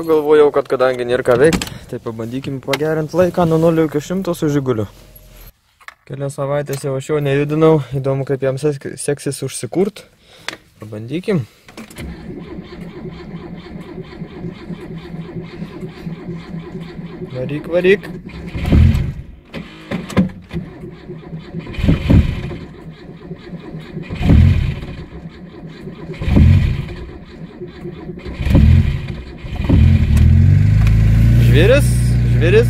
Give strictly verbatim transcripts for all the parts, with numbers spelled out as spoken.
Pagalvojau, kad kadangi nėra ką veikti, tai pabandykim pagerinti laiką nuo nulio iki šimto su Žiguliu. Kelias savaitės jau aš jo nejudinau, įdomu kaip jam seksis užsikurt. Pabandykim. Varyk, varyk. Žvėris, žvėris.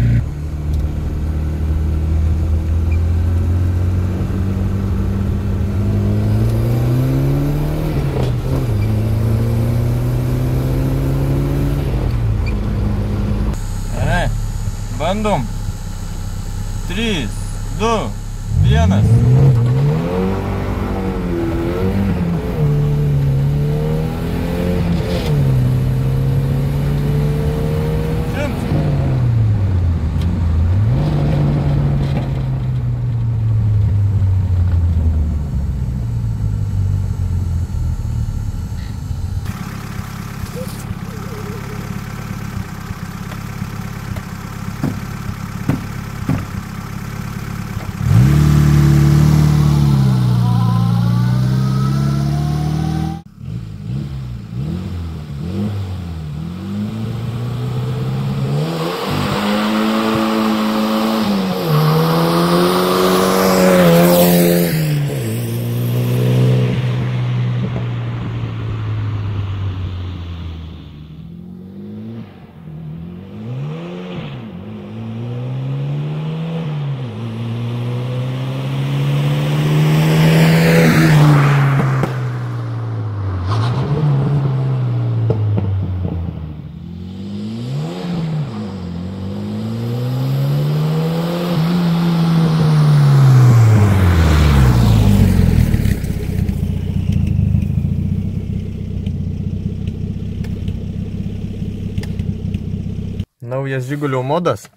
Gerai, bandom. Trys, du, vienas. Naujas Žigulio modas.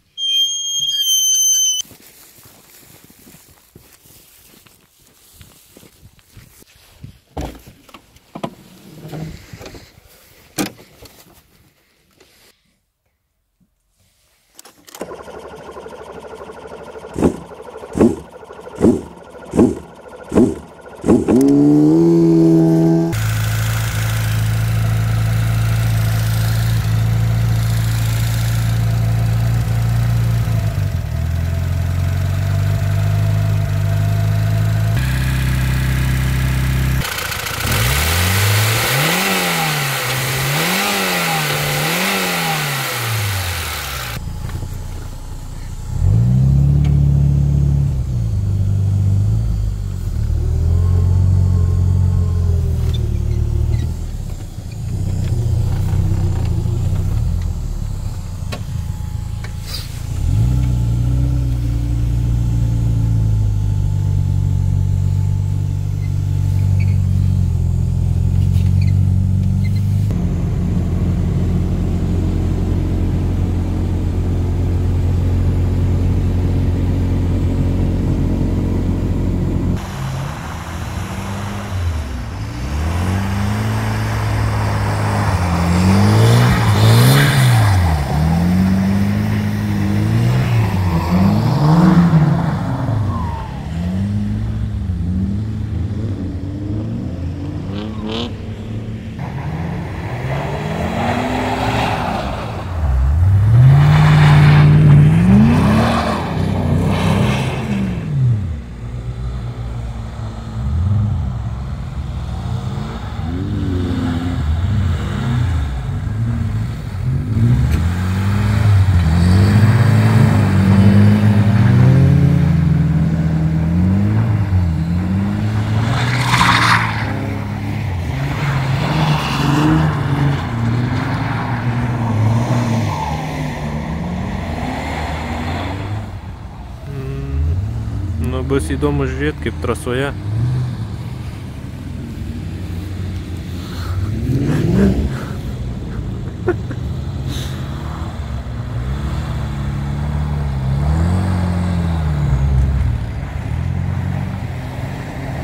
Bus įdomu žiūrėti, kaip trasoje.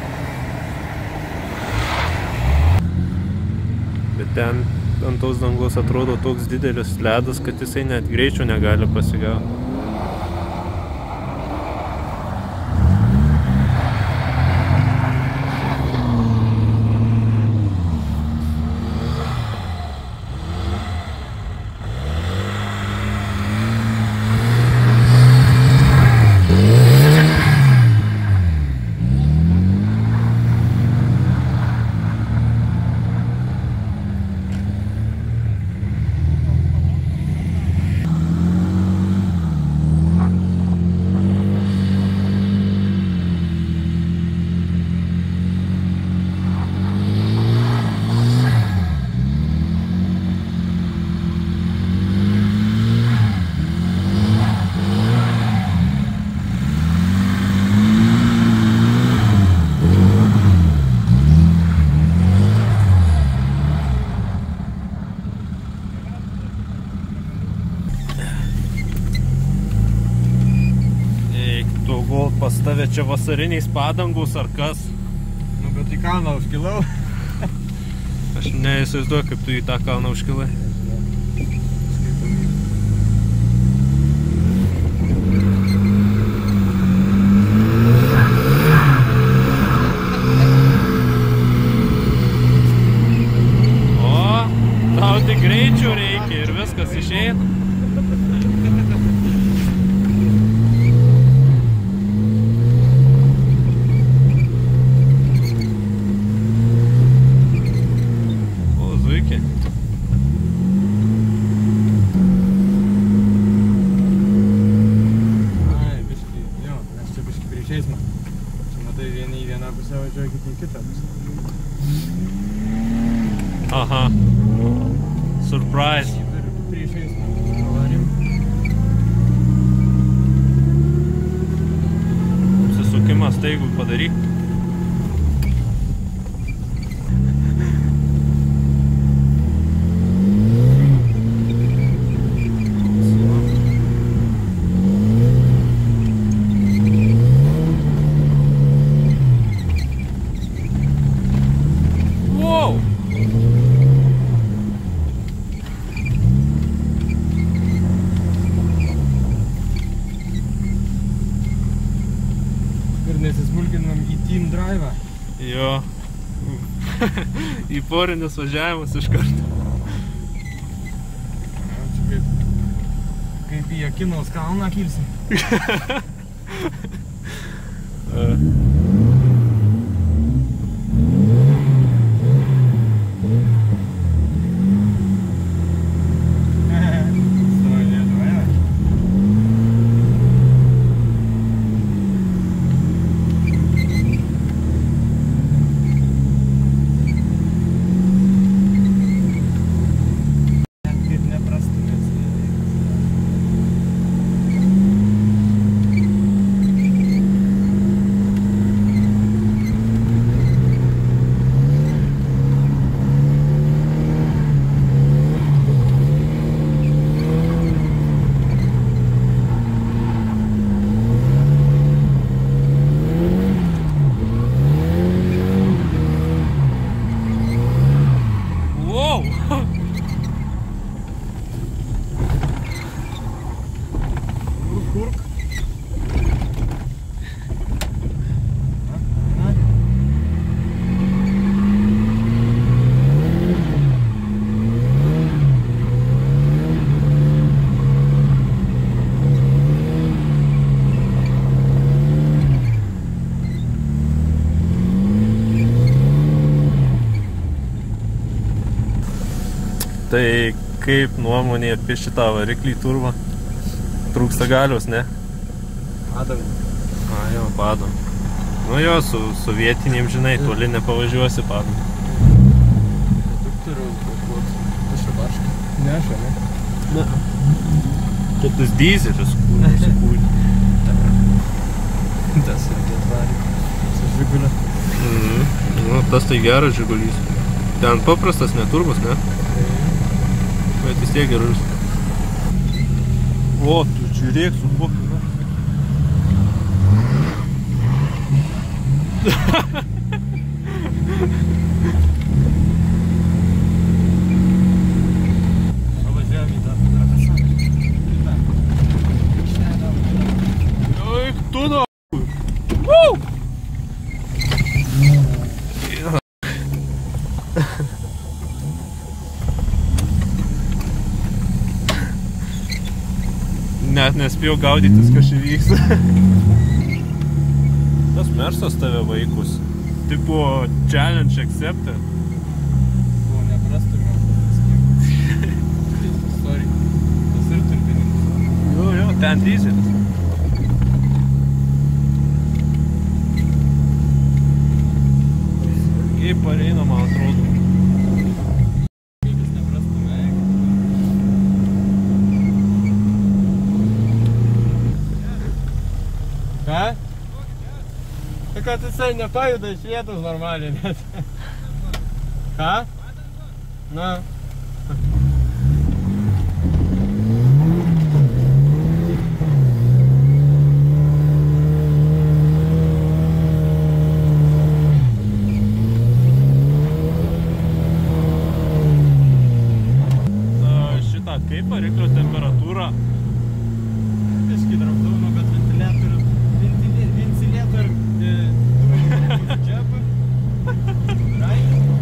Bet ten ant tos dangos kelias atrodo toks didelis ledas, kad jisai net greičio negali pasigauti. Pas tave čia vasariniais padangos ar kas? Nu, bet į kalną užkilau. Aš neįsivaizduoju, kaip tu į tą kalną užkilai. O, tau tik greičių reikia ir viskas išeina. Aha. Surprise. Apsisukimas staigų padaryk. Nesismulkinam į team drive'ą. Jo. Į porinius važiavimus iš karto. Čia kaip, kaip į Akinos kalną kilsim. Tai kaip nuomonė apie šitą variklį turvą? Trūksta galios, ne? Padangų. A, jo, padangų. Nu jo, su, su vietinėm, žinai, toli nepavažiuosi padangų. Reduktoriaus blokuot. Tu šio baškai? Ne, šio, ne? Ne. Čia tas dyzelis, kur sukūrė. Tas irgi atvarė. Su Žigulio. Mhm. Nu, tas tai geras Žigulys. Ten paprastas, ne turbas, ne? Bet vis tiek gerus. O, tu žiūrėk su kuo. Net nespėjau gaudytis, kas įvyks. Tas mersas tave vaikus. Tipo, challenge accepted. Buvo neprastumiau. Sorry. Tas ir turbininkas. Jo, jo, ten dizelis. Kaip pareina, man atrodo. Jis neprastumė. Ką? Tai kad jisai nepajuda iš vietos normaliai net. Ką? Na. Kaip variklio temperatūra? Biškai traukdavimo, bet ventiliatorių, ventiliatorių dūmų čiapą. Rai.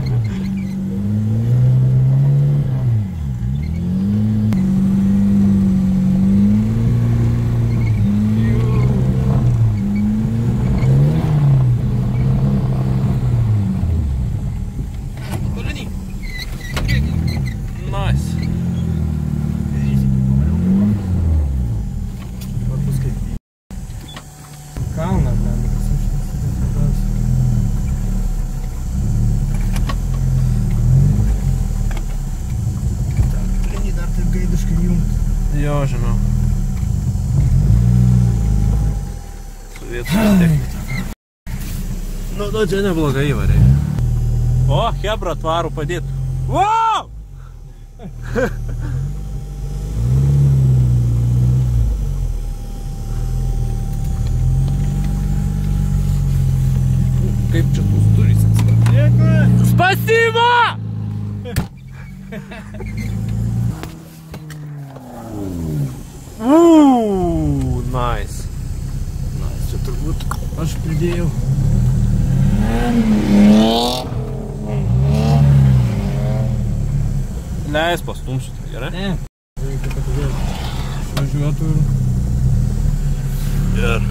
Tolini. Nice. Kalnas, man visas šitas svarbiausia. Tolini dar taip gaidiškai jums. Jo, žinau. Sovietų technika. Nu, nu, čia neblogai įvarė. O, hebra tvarų padėt. Wow! Kaip čia tus durys atsidarė? Dėkui! Spasibo! Uuu, nice. Nice, čia turbūt aš pridėjau. Leis pastumsiu, tai gerai? Ne. Reikia patikėti. Važiuotų ir... Ir...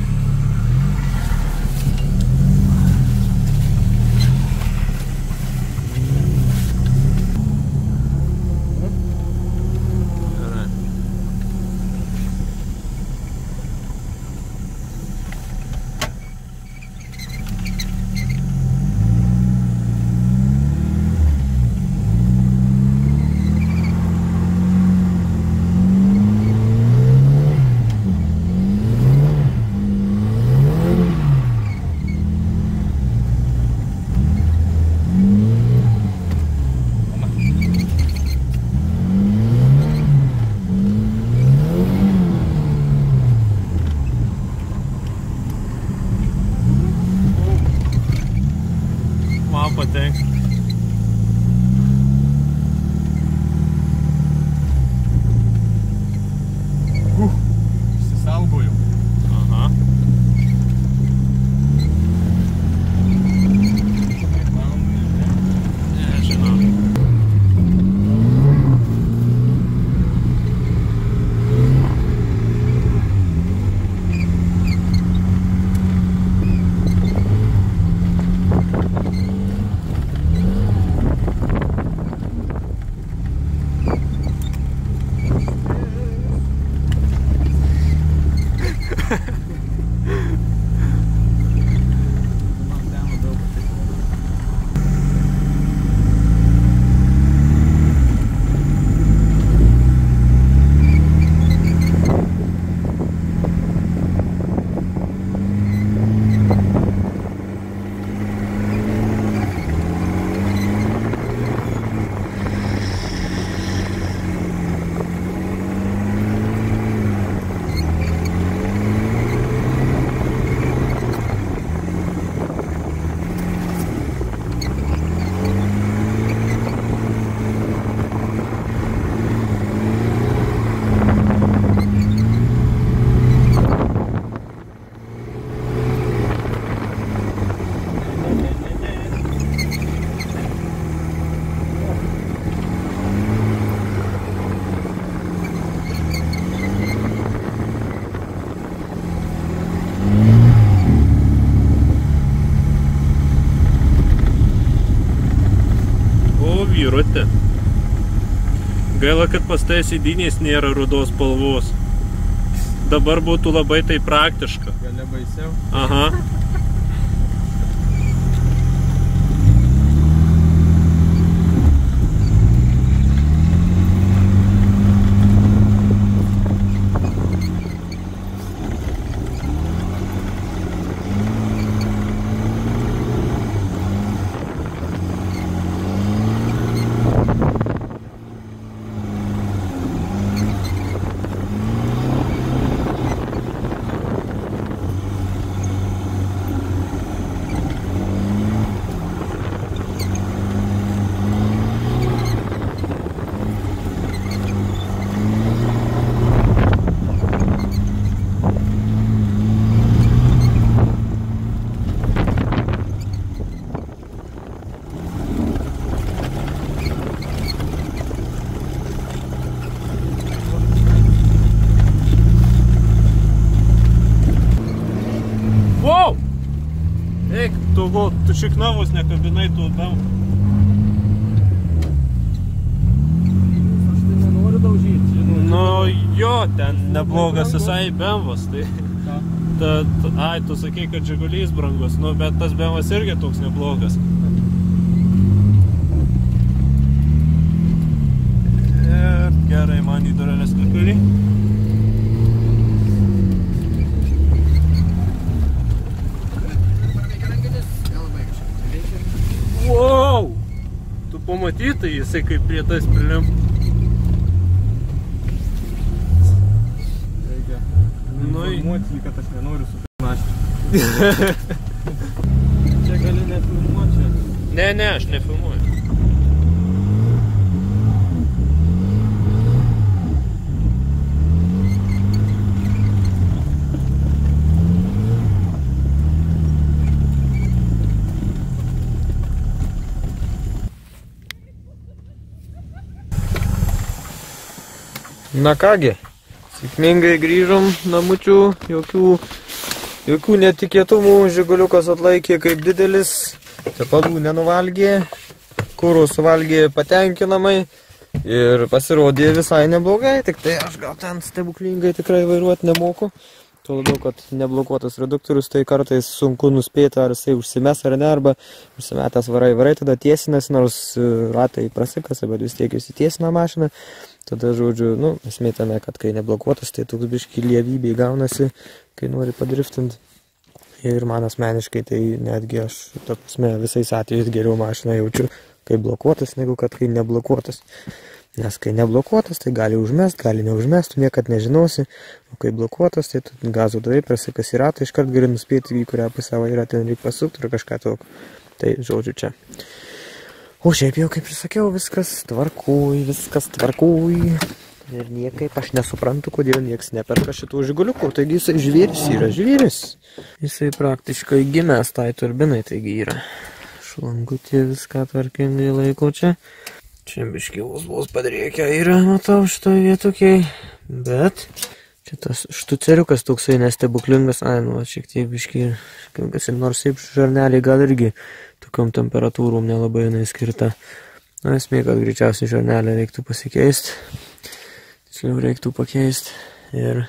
vairutė. Gaila, kad pas tai sėdynės nėra rudos spalvos. Dabar būtų labai tai praktiška. Gal nebaisiau? Aha. Wow! Eik, tu, tu šiknavus nekabinai tu daug. Aš tai nenoriu daužyti, žinau. Nu jo, ten neblogas visai B M Vas, tai... Ta, ta, ai, tu sakei, kad Žigulys brangus, nu, bet tas B M Vas irgi toks neblogas. Ir gerai, man į durelės kakalį. Wow! Tu pamatytai, jisai kaip prie tas prilim. Reikia Nu, informuoti, kad aš nenoriu supirmašti. Čia gali nefilmuoti. ne, ne, aš nefilmuoju. Na kągi, sėkmingai grįžom namučių, jokių, jokių netikėtumų, Žiguliukas atlaikė kaip didelis, cepalų nenuvalgė, kuro suvalgė patenkinamai ir pasirodė visai neblogai, tik tai aš gal ten stebuklingai tikrai vairuoti nemoku. Tuo labiau, kad neblokuotas reduktorius, tai kartais sunku nuspėti, ar jisai užsimes ar ne, arba užsimetęs varai varai, tada tiesinas, nors ratai prasikasa, bet vis tiek įsitiesina mašiną. Tada, žodžiu, nu, esmė tame, kad kai neblokuotas, tai toks biški lievybė gaunasi, kai nori padriftinti. Ir man asmeniškai, tai netgi aš, ta prasme, visais atvejais geriau mašiną jaučiu, kai blokuotas, negu kad kai neblokuotas. Nes kai neblokuotas, tai gali užmest, gali neužmest, tu niekad nežinosi. O kai blokuotas, tai tu gazo davai, prasikasi ratą, iškart gali nuspėti, į kurią pusę vairą ten reikia pasukti ir kažką tokio. Tai, žodžiu, čia. O šiaip jau, kaip ir sakiau, viskas tvarkui, viskas tvarkui. Ir niekaip aš nesuprantu, kodėl nieks neperka šitų Žiguliukų. Taigi jisai žvėris yra žvėris. Jisai praktiškai gimęs tai turbinai, taigi yra. Šlangutė viską tvarkingai laiko čia. Čia biški vos vos padriekia yra, matau, šitoj vietukiai. Bet čia tas štuceriukas toksai nestebuklingas. Ai, nu, šiek tiek biški, kas ir nors taip žarneliai gal irgi tokiom temperatūrom nelabai jinai skirta. Na, esmė, kad greičiausiai žarnelę reiktų pasikeisti. Tiksliau reiktų pakeisti. Ir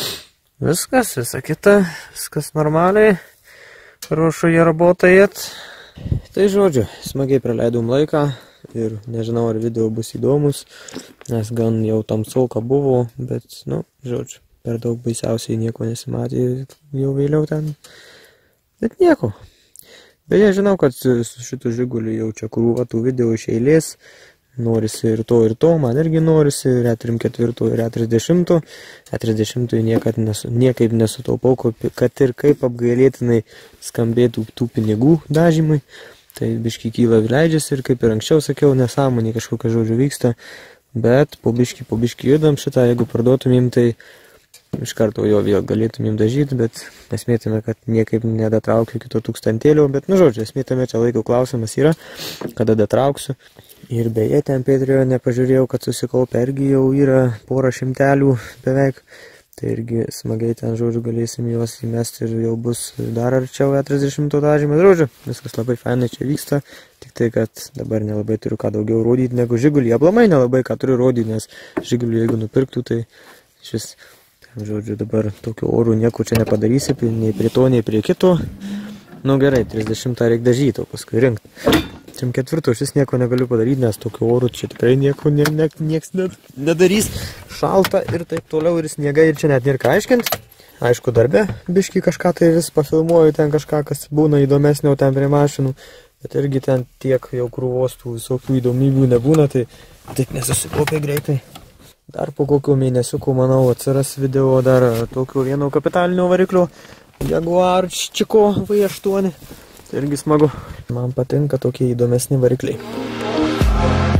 viskas, visa kita, viskas normaliai. Ruošoje работает. Tai žodžiu, smagiai praleidom laiką. Ir nežinau, ar video bus įdomus, nes gan jau tamsoka buvo, bet, nu, žodžiu, per daug baisiausiai nieko nesimatė jau vėliau ten. Bet nieko. Beje, žinau, kad su šitu Žiguliu jau čia krūva tų video iš eilės. Norisi ir to, ir to, man irgi norisi, ir E trisdešimt keturi, ir E trisdešimt. E trisdešimt niekad nesu, niekaip nesutaupau, kad ir kaip apgailėtinai skambėtų tų pinigų dažymui. Tai biški kyla leidžiasi ir kaip ir anksčiau sakiau, nesąmonė kažkokia žodžiu vyksta, bet po biški, po biški judam šitą, jeigu parduotumėm, tai iš karto jo vėl galėtumėm dažyti, bet esmėtame, kad niekaip nedatraukiu kito tūkstantėlio, bet nu žodžiu, esmėtame čia laiko klausimas yra, kada datrauksiu. Ir beje, ten Patreon nepažiūrėjau, kad susikaupę irgi jau yra porą šimtelių beveik, Tai irgi smagiai ten, žodžiu, galėsim juos įmesti ir jau bus dar arčiau E trisdešimt dažymės, žodžiu. Viskas labai fainai čia vyksta, tik tai, kad dabar nelabai turiu ką daugiau rodyti negu Žigulį. Aplamai nelabai ką turiu rodyti, nes Žigulį jeigu nupirktų, tai šis, ten, žodžiu, dabar tokiu oru nieko čia nepadarysi, nei prie to, nei prie kito. Nu gerai, trisdešimtą reikia dažyti, o paskui rinkti. Čia ketvirto šis nieko negaliu padaryti, nes tokiu oru čia tikrai nieko ne, ne, nieks nedarys. Šalta ir taip toliau ir sniegai ir čia net nėra ką aiškinti. Aišku, darbe biškį kažką tai vis pafilmuoju, ten kažką, kas būna įdomesnio ten prie mašinų. Bet irgi ten tiek jau krūvos tų visokių įdomybių nebūna, tai taip nesusikopė greitai. Dar po kokio mėnesiukų, manau, atsiras video dar tokio vieno kapitalinio variklio Jaguar Chico V aštuoni. Tai irgi smagu. Man patinka tokie įdomesni varikliai.